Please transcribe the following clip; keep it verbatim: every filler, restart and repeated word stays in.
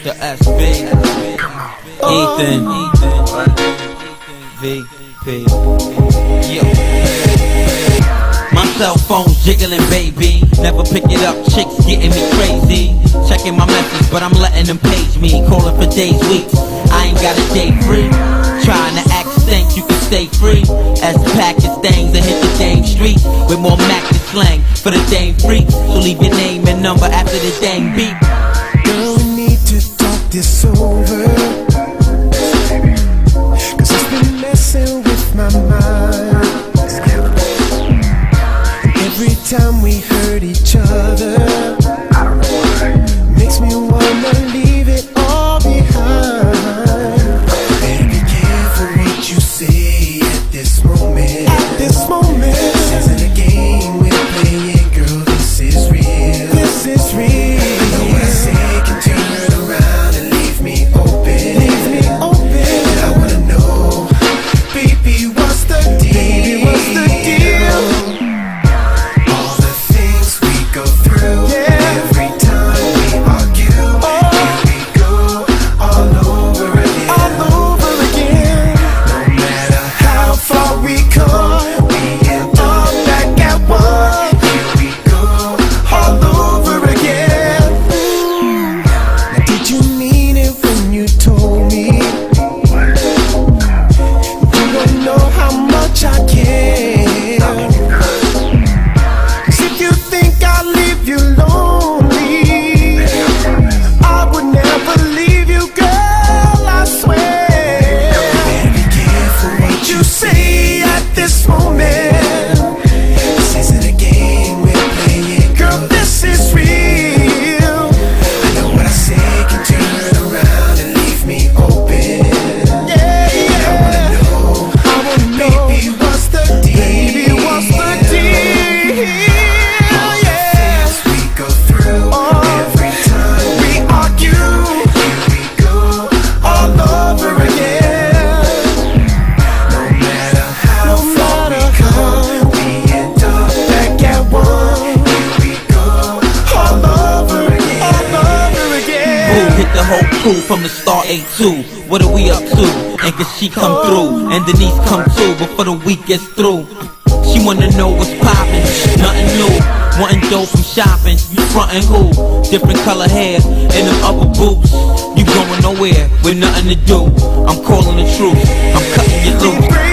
The S B, Ethan, V P. Yo. My cell phone's jiggling, baby. Never pick it up, chicks getting me crazy. Checking my message, but I'm letting them page me. Calling for days, weeks, I ain't got a day free. Trying to act stank, you can stay free. As the package things and hit the dame street with more Mac than slang for the dame freaks. So leave your name and number after the dang beep. Girl, we need to talk this over, cause it's been messing with my mind. Every time we hurt each other, makes me wanna leave it all behind. Better be careful what you say at this moment. At this moment, this isn't a game we're playing, girl. This is real. This is real. I know what I say can turn around and leave me open. Leave me open. And I wanna know, baby, what's the deal? Baby, what's the deal? All the things we go through, yeah. Every time we argue, oh. Here we go, all over again. All over again. No matter how far we come, we end up back at one. Here we go, all over again. Now, did you mean it when you told me you don't know how much I care? Cause if you think I'll leave you lonely, I would never leave you, girl, I swear. Better be careful what you say at this moment. This isn't a game we're playing, girl, this is real. I know what I say can turn around and leave me open. Yeah, yeah. I wanna know, I wanna know, baby, what's the deal? Baby, what's the deal? All the things we go through, every time we argue, here we go, all over again. No matter how far we come, we end up back at one. Here we go, all over again. All over again. Boo, hit the whole crew from the start, A two. What are we up to? And can she come through? And Denise come too, before the week gets through. She wanna know what's poppin', nothing new. Wanting dough from shopping, you frontin' who? Different color hair and them upper boots. You going nowhere with nothing to do. I'm calling the truth, I'm cutting you loose.